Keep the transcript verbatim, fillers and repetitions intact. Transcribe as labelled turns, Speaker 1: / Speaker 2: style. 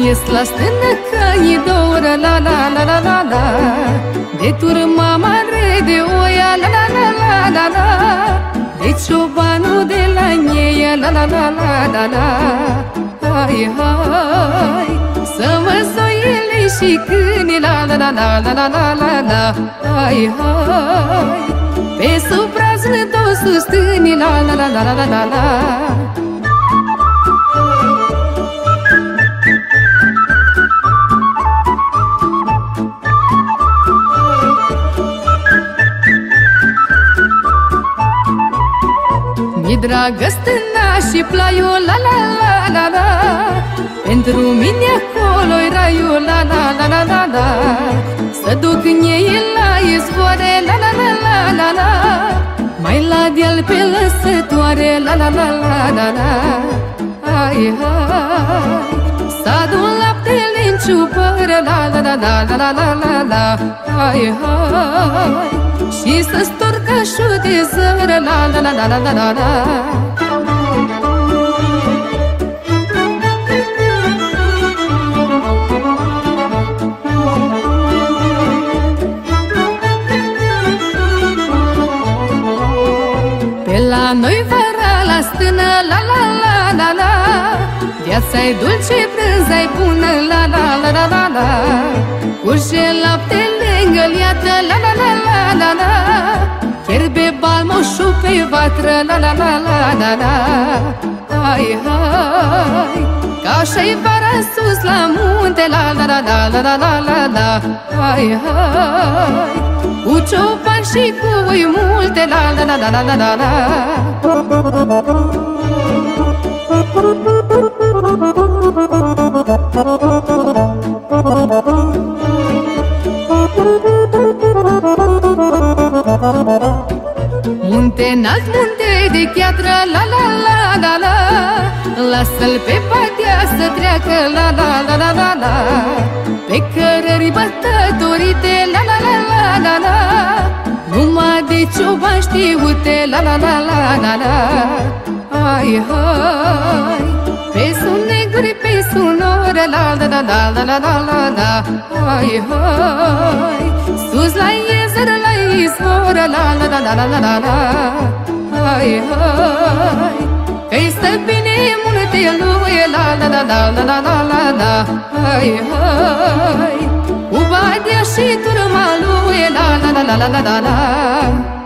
Speaker 1: ies la stână că e doră, la la la la la la. De turma mare de oia, la la la la la la. De ciobanul de la Nieia, la la la la la la. Hai, hai, să mă zoile și câini, la la la la la la la la la. Hai, hai, pe supraznă toți susțini, la la la la la la la. Mi dragă stâna și plaiul, la la la la la. Pentru mine acolo-i raiul, la la la la la la. Să duc ei la izvoare, la la la la la la. Mai la deal pe lăsătoare, la la la la la la. Hai, hai, să adun laptele în ciupără, la la la la la la la la. Hai, hai, și să storc cașul de zără, la la la la la la la. Pe la noi vara la stână, la la la la la. Viața-i dulce, brânza-i bună, la la la la la la. Curge lapte lângă liată, la la la la la la. Fierbe balmoșul pe vatră, la la la la la la. Hai, hai, că așa-i vara sus la munte, la la la la la la la la la. Hai, hai, cu cioban și cu oi multe, la la la la la la la. Munte înalt, munte de chiatră, la la la la la. Lasă-l pe patia să treacă, la la la la la la. Pe cărări bătătorite, la la la la la la. Numai de cioban știute, la la la la la la. Hai, hai, pe sun neguri, pe sunore, la la la la la la la la la. Hai, hai, sus la iezăr, la izvoră, la la la la la la la la. Hai, hai, că-i stă bine multe lui, la la la la la la la la la. Hai, hai, cu badia și turma lui, la la la la la la la la.